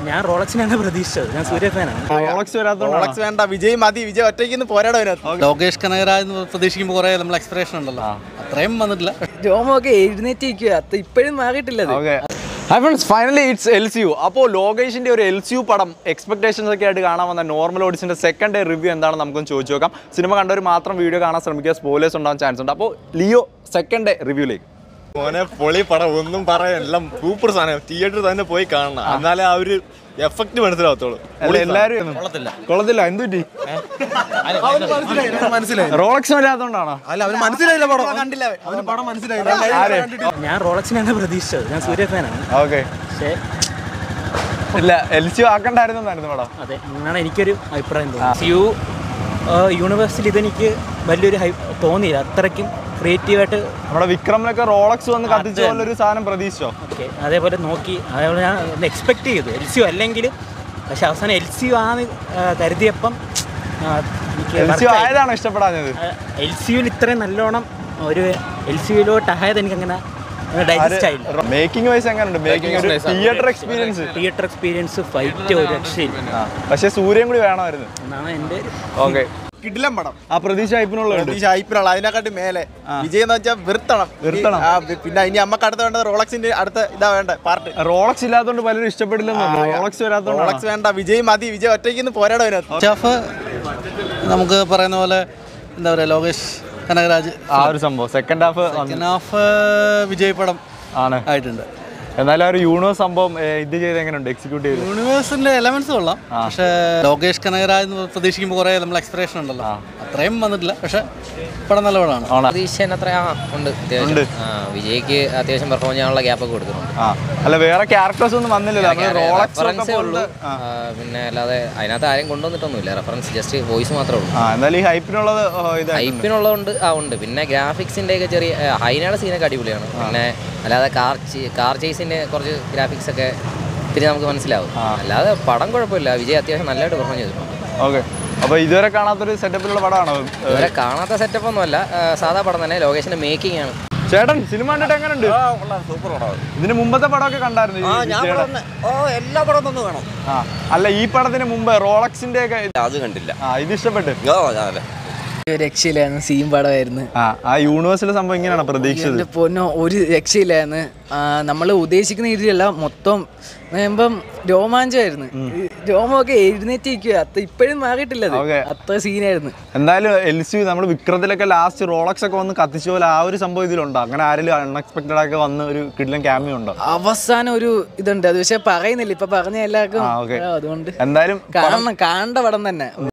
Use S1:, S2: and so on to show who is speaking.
S1: ഞാൻ റോളക്സിനാണ് പ്രതീക്ഷിച്ചത്. ഞാൻ സൂര്യ ഫാനാണ്.
S2: റോളക്സ് വേണ്ട, വിജയ് മതി. വിജയ് ഒറ്റയ്ക്ക് പോരാടാൻ.
S3: ലോകേഷ് കനകരാജ് പ്രതീക്ഷിക്കുമ്പോൾ കുറെ നമ്മൾ എക്സ്പ്രഷൻ ഉണ്ടല്ലോ, അത്രയും വന്നിട്ടില്ല.
S1: ജോമൊക്കെ എഴുന്നേറ്റിരിക്കുക, ഇപ്പോഴും മാറിയിട്ടില്ല.
S2: Hi friends, finally it's LCU. അപ്പോൾ ലോകേഷിൻ്റെ ഒരു LCU പടം എക്സ്പെക്ടേഷൻസ് ഒക്കെ ആയിട്ട് കാണാൻ വന്ന നോർമൽ ഓഡിയൻസിൻ്റെ സെക്കൻഡ് ഡേ റിവ്യൂ എന്താണെന്ന് നമുക്കൊന്ന് ചോദിച്ചു നോക്കാം. സിനിമ കണ്ടവർ മാത്രം വീഡിയോ കാണാൻ ശ്രമിക്കുക, സ്പോയിലേഴ്സ് ഉണ്ടാകാൻ ചാൻസ് ഉണ്ട്. അപ്പോൾ ലിയോ സെക്കൻഡ് ഡേ റിവ്യൂയിലേക്ക്.
S4: മോനെ പൊളി പടം, ഒന്നും പറയാൻ എല്ലാം സൂപ്പർ സാധനം. തിയേറ്ററിൽ തന്നെ പോയി കാണണം, എന്നാലേ ആ ഒരു എഫക്ട് മനസ്സിലാവത്തോളൂ.
S2: എല്ലാവരും കൊള്ളത്തില്ല. എന്തുപറ്റി? റോളക്സ് വരാത്തോണ്ടാണോ? അല്ല, അവന് മനസ്സിലായില്ല പടം. കണ്ടില്ല, അവന് പടം മനസ്സിലായില്ല.
S1: ഞാൻ റോളക്സിനാണ് പ്രതീക്ഷിച്ചത്. ഞാൻ സൂര്യ ഫാനാണ്.
S2: ഓക്കെ, ഇല്ല LCU ആക്കണ്ടായിരുന്നു പടം.
S1: അതെ, എന്നാണ് എനിക്കൊരു അഭിപ്രായം തോന്നുന്നത്. യൂണിവേഴ്സിൽ ഇതെനിക്ക് വലിയൊരു തോന്നിയില്ല. അത്രയ്ക്കും ക്രിയേറ്റീവായിട്ട്
S2: നമ്മുടെ വിക്രമിലൊക്കെ റോളക്സ് വന്ന് കത്തിച്ച പോലൊരു സാധനം പ്രതീക്ഷിച്ചോ?
S1: ഓക്കെ, അതേപോലെ നോക്കി, അതേപോലെ ഞാൻ എക്സ്പെക്ട് ചെയ്തു LCU അല്ലെങ്കിൽ. പക്ഷെ അവസാനം LCU ആണ് കരുതിയപ്പം
S2: ആയതാണോ ഇഷ്ടപ്പെടാഞ്ഞത്?
S1: LCUവിൽ ഇത്രയും നല്ലോണം ഒരു LCUയിലോട്ടായത് എനിക്കങ്ങനെ ഡൈജസ്റ്റ് ആയില്ല.
S2: മേക്കിംഗ് വൈസ് എങ്ങനെയുണ്ട്? തിയേറ്റർ എക്സ്പീരിയൻസ്
S1: ഫൈറ്റ് ഒരു രക്ഷയില്ല.
S2: പക്ഷെ സൂര്യൻ കൂടി വേണമായിരുന്നു
S1: എന്നാണ് എൻ്റെ.
S2: ഓക്കെ,
S4: കിടിലം പടം.
S2: ആ പ്രതീക്ഷ ഹൈപ്പിനുള്ള
S4: അതിനെക്കാട്ടി മേലെ വിജയ് എന്ന് വെച്ചാൽ നിർത്തണം. പിന്നെ ഇനി നമുക്ക് അടുത്ത വേണ്ടത് റോളക്സിന്റെ അടുത്ത ഇതാ വേണ്ട പാർട്ട്.
S2: റോളക്സ് ഇല്ലാത്തതുകൊണ്ട് പലരും ഇഷ്ടപ്പെടില്ലെന്നോ. റോളക്സ് വരാത്തതുകൊണ്ട്.
S4: റോളക്സ് വേണ്ട, വിജയ് മതി. വിജയ് ഒറ്റയ്ക്ക് പോരാടാൻ.
S3: നമുക്ക് പറയുന്ന പോലെ എന്താ പറയാ, ലോകേഷ് കനകരാജ്
S2: ആ ഒരു സംഭവം സെക്കൻഡ് ഹാഫ്
S3: വിജയ് പടം
S2: ആണ്
S3: ആയിട്ടുണ്ട്.
S2: എന്നാലും ആ ഒരു യൂണിവേഴ്സ് സംഭവം ഇത് ചെയ്ത് എങ്ങനെയുണ്ട്? എക്സിക്യൂട്ട് ചെയ്ത്
S3: യൂണിവേഴ്സിന്റെ എലമെന്റ്സ് കൊള്ളാം. പക്ഷെ ലോകേഷ് കനകരാജ് പ്രതീക്ഷിക്കുമ്പോൾ കുറെ നമ്മൾ എക്സ്പ്രഷൻ ഉണ്ടല്ലോ, അത്രയും വന്നിട്ടില്ല. പക്ഷെ പടം നല്ല പടമാണ്.
S5: വിജയ്ക്ക് അത്യാവശ്യം പെർഫോം ചെയ്യാനുള്ള ഗ്യാപ്പ് ഒക്കെ കൊടുക്കുന്നുണ്ട്.
S2: അല്ല, വേറെ ക്യാരക്ടേഴ്സ് ഒന്നും വന്നില്ലല്ലോ.
S5: പിന്നെ അല്ലാതെ അതിനകത്ത് ആരെയും കൊണ്ടുവന്നിട്ടൊന്നുമില്ല. റെഫറൻസ് ജസ്റ്റ് വോയിസ് മാത്രമേ ഉള്ളൂ.
S2: എന്നാലും ഈ ഹൈപ്പിനുള്ളത്
S5: ഹൈപ്പിനുള്ളതുകൊണ്ട് ഉണ്ട്. പിന്നെ ഗ്രാഫിക്സിന്റെ ഒക്കെ ചെറിയ ഹൈനയുടെ സീനൊക്കെ അടിപൊളിയാണ്. പിന്നെ അല്ലാതെ കാർ ചേസിന്റെ കുറച്ച് ഗ്രാഫിക്സ് ഒക്കെ പിന്നെ നമുക്ക് മനസ്സിലാവും. അല്ലാതെ പടം കുഴപ്പമില്ല. വിജയ് അത്യാവശ്യം നല്ലതായിട്ട് പെർഫോം ചെയ്തിട്ടുണ്ട്.
S2: ഓക്കെ, അപ്പോൾ ഇതുവരെ കാണാത്തൊരു സെറ്റപ്പിലുള്ള പടമാണോ?
S5: ഇതുവരെ കാണാത്ത സെറ്റപ്പ് ഒന്നുമല്ല, സാധാ പടം തന്നെ. ലോകേഷിന്റെ മേക്കിംഗ് ആണ്.
S2: ചേട്ടൻ സിനിമ കണ്ടിട്ട് എങ്ങനെയുണ്ട്? ഇതിന് മുമ്പത്തെ പടമൊക്കെ കണ്ടായിരുന്നു?
S6: എല്ലാ പടം തന്നെ വേണം.
S2: അല്ല, ഈ പടത്തിന് മുമ്പ് റോളക്സിന്റെ ഒക്കെ
S6: അത് കണ്ടില്ല.
S2: ഇത് ഇഷ്ടപ്പെട്ടു?
S1: രക്ഷയില്ലായിരുന്നു. സീൻ പടമായിരുന്നു.
S2: ആ യൂണിവേഴ്സിലെ സംഭവം ഇങ്ങനെയാണ് പ്രതീക്ഷിച്ചത്?
S1: പൊന്നോ, ഒരു രക്ഷയില്ലായിരുന്നു. നമ്മൾ ഉദ്ദേശിക്കുന്ന രീതിയിലല്ല, മൊത്തം രോമാഞ്ചമായിരുന്നു. രോമൊക്കെ എഴുന്നേറ്റിരിക്കുക, ഇപ്പോഴും മാറിയിട്ടില്ല. അത്ര സീനായിരുന്നു.
S2: എന്തായാലും LCU നമ്മൾ വിക്രത്തിലൊക്കെ ലാസ്റ്റ് റോളക്സ് ഒക്കെ വന്ന് കത്തിച്ച പോലെ ആ ഒരു സംഭവം ഇതിലുണ്ടോ? അങ്ങനെ ആരെങ്കിലും അൺഎക്സ്പെക്ടഡ് ആയിട്ട് വന്ന് ഒരു കിടിലൻ ക്യാമിയോ ഉണ്ടോ?
S1: അവസാനം ഒരു ഇതുണ്ട്, അത് പക്ഷെ പറയുന്നില്ല. ഇപ്പൊ പറഞ്ഞ എല്ലാവർക്കും അതുകൊണ്ട്
S2: എന്തായാലും
S1: കാണേണ്ട പടം തന്നെ.